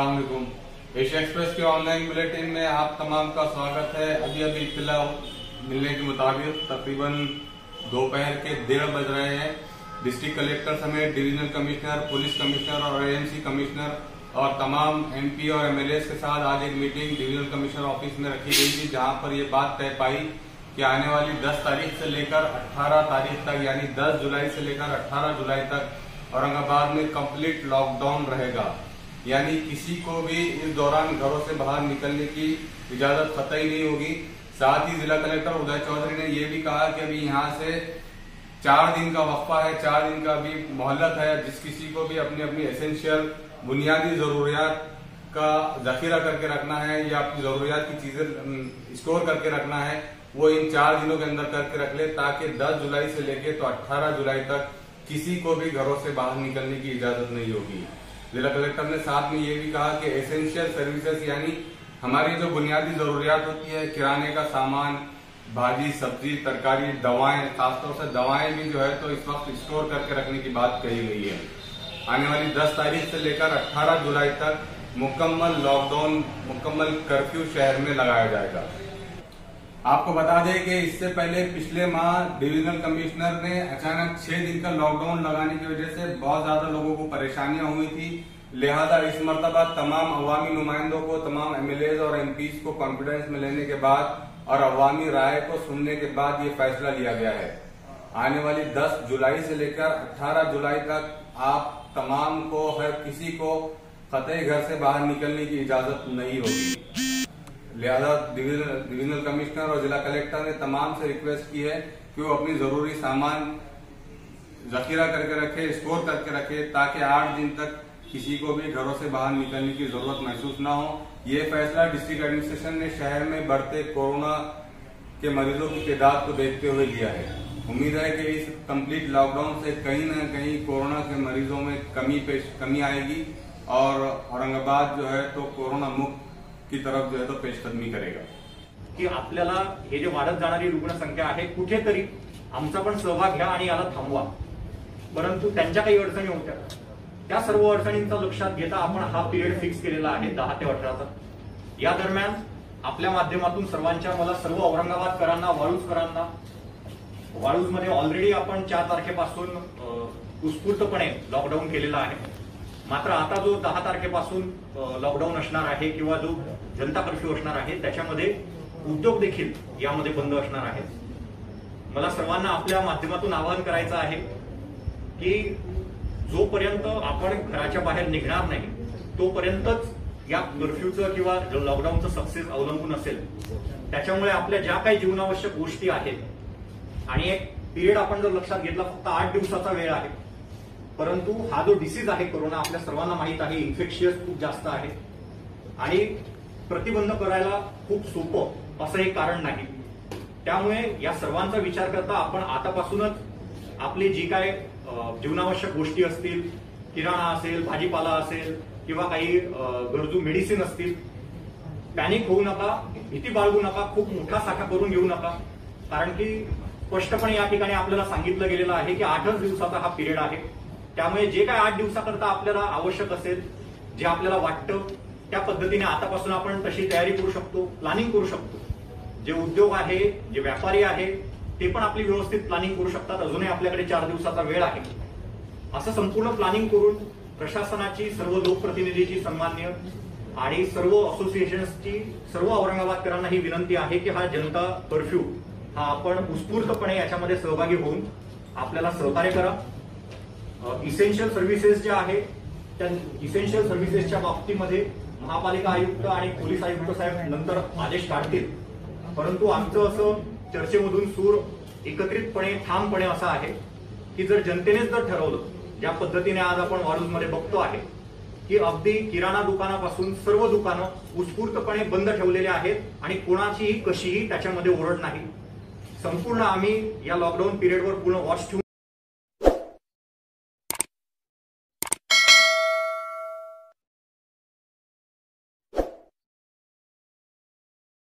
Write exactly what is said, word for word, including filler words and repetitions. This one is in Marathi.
अस्सलाम वालेकुम। एशिया एक्सप्रेस के ऑनलाइन बुलेटिन में आप तमाम का स्वागत है। अभी अभी इत्तला मिलने के मुताबिक तकरीबन दोपहर के डेढ़ बज रहे हैं। डिस्ट्रिक्ट कलेक्टर समेत डिविजनल कमिश्नर, पुलिस कमिश्नर और एएमसी कमिश्नर और तमाम एमपी और एमएलए के साथ आज एक मीटिंग डिविजनल कमिश्नर ऑफिस में रखी गई थी, जहां पर यह बात तय पाई कि आने वाली दस तारीख से लेकर अठारह तारीख तक, यानी दस जुलाई से लेकर अठारह जुलाई तक औरंगाबाद में कंप्लीट लॉकडाउन रहेगा। यानी किसी को भी इस दौरान घरों से बाहर निकलने की इजाजत कतई नहीं होगी। साथ ही जिला कलेक्टर उदय चौधरी ने यह भी कहा कि अभी यहाँ से चार दिन का वक्फा है, चार दिन का भी मोहलत है। जिस किसी को भी अपनी अपनी एसेंशियल बुनियादी जरूरियात का जखीरा करके रखना है या अपनी जरूरियात की चीजें स्टोर करके रखना है, वो इन चार दिनों के अंदर करके रख ले, ताकि दस जुलाई से लेके तो अठारह जुलाई तक किसी को भी घरों से बाहर निकलने की इजाजत नहीं होगी। जिला कलेक्टर ने साथ में ये भी कहा कि एसेंशियल सर्विसेज यानी हमारी जो बुनियादी जरूरियात होती है, किराने का सामान, भाजी सब्जी तरकारी, दवाएं, खासतौर से दवाएं भी जो है तो इस वक्त स्टोर करके रखने की बात कही गई है। आने वाली दस तारीख से लेकर अठारह जुलाई तक मुकम्मल लॉकडाउन, मुकम्मल कर्फ्यू शहर में लगाया जाएगा। आपको बता दें कि इससे पहले पिछले माह डिविजनल कमिश्नर ने अचानक छह दिन का लॉकडाउन लगाने की वजह से बहुत ज्यादा लोगों को परेशानियां हुई थी। लिहाजा इस मर्तबा तमाम अवामी नुमाइंदों को, तमाम एमएलए और एमपीज को कॉन्फिडेंस में लेने के बाद और अवामी राय को सुनने के बाद ये फैसला लिया गया है। आने वाली दस जुलाई से लेकर अठारह जुलाई तक आप तमाम को, हर किसी को कतई घर से बाहर निकलने की इजाजत नहीं होगी। लिहाजा डिविजनल कमिश्नर और जिला कलेक्टर ने तमाम से रिक्वेस्ट की है कि वो अपनी जरूरी सामान जखीरा करके रखे, स्टोर करके रखे, ताकि आठ दिन तक किसी को भी घरों से बाहर निकलने की जरूरत महसूस न हो। ये फैसला डिस्ट्रिक्ट एडमिनिस्ट्रेशन ने शहर में बढ़ते कोरोना के मरीजों की तादाद को देखते हुए लिया है। उम्मीद है कि इस कंप्लीट लॉकडाउन से कहीं न कहीं कोरोना के मरीजों में कमी पेश कमी आएगी और औरंगाबाद जो है तो कोरोना मुक्त की तरफ जो है तो पेशकदमी करेगा। की आपल्याला हे जे वाढत जाणारी रुग्णसंख्या आहे, कुठेतरी आमचा पण सहभाग घ्या आणि याला थांबवा। परंतु त्यांच्या काही अडचणी होत्या, त्या सर्व अडचणींचा लक्षात घेता आपण हा पिरियड फिक्स केलेला आहे दहा ते अठराचा। या दरम्यान आपल्या माध्यमातून सर्वांच्या, मला सर्व औरंगाबादकरांना, वाळूजकरांना, वाळूजमध्ये ऑलरेडी आपण चार तारखेपासून उत्स्फूर्तपणे लॉकडाऊन केलेला आहे। मात्र आता जो दहा तारखेपासून लॉकडाऊन असणार आहे किंवा जो जनता कर्फ्यू असणार आहे, त्याच्यामध्ये उद्योग देखील यामध्ये बंद असणार आहेत। मला सर्वांना आपल्या माध्यमातून आवाहन करायचं आहे की जोपर्यंत आपण घराच्या बाहेर निघणार नाही तोपर्यंतच या कर्फ्यूचं किंवा लॉकडाऊनचं सक्सेस अवलंबून असेल। त्याच्यामुळे आपल्या ज्या काही जीवनावश्यक गोष्टी आहेत आणि एक पिरियड आपण जर लक्षात घेतला, फक्त आठ दिवसाचा वेळ आहे, परंतु हा जो डिसीज आहे कोरोना आपल्या सर्वांना माहित आहे, इन्फेक्शियस खूप जास्त आहे आणि प्रतिबंध करायला खूप सोपं असं हे कारण नाही। त्यामुळे या सर्वांचा विचार करता आपण आतापासूनच आपली जी काय जीवनावश्यक गोष्टी असतील, किराणा असेल, भाजीपाला असेल किंवा काही गरजू मेडिसिन असतील, पॅनिक होऊ नका, भीती बाळगू नका, खूप मोठा साठा करून घेऊ नका। कारण की स्पष्टपणे या ठिकाणी आपल्याला सांगितलं गेलेलं आहे की आठच दिवसाचा हा पिरियड आहे। त्यामुळे जे काय आठ दिवसाकरता आपल्याला आवश्यक असेल, जे आपल्याला वाटतं त्या पद्धतीने आतापासून आपण तशी तयारी करू शकतो, प्लॅनिंग करू शकतो। जे उद्योग आहे, जे व्यापारी आहे, ते पण आपली व्यवस्थित प्लॅनिंग करू शकतात। अजूनही आपल्याकडे चार दिवसाचा वेळ आहे। असं संपूर्ण प्लॅनिंग करून प्रशासनाची, सर्व लोकप्रतिनिधीची सन्मान्य आणि सर्व असोसिएशन्सची, सर्व औरंगाबादकरांना ही विनंती आहे की हा जनता कर्फ्यू हा आपण उत्स्फूर्तपणे याच्यामध्ये सहभागी होऊन आपल्याला सहकार्य करा। इसेन्शियल सर्व्हिसेस ज्या आहेत त्या इसेन्शियल सर्व्हिसेसच्या बाबतीमध्ये महापालिका आयुक्त आणि पोलीस आयुक्त साहेब नंतर आदेश काढतील, परंतु आमचं असं चर्चेमधून सूर एकत्रितपणे, ठामपणे असा आहे की जर जनतेनेच जर ठरवलं, ज्या पद्धतीने आज आपण वाळूजमध्ये बघतो आहे की अगदी किराणा दुकानापासून सर्व दुकानं उत्स्फूर्तपणे बंद ठेवलेले आहेत आणि कोणाचीही कशीही त्याच्यामध्ये ओरड नाही। संपूर्ण आम्ही या लॉकडाऊन पिरियडवर पूर्ण वॉच ठेवून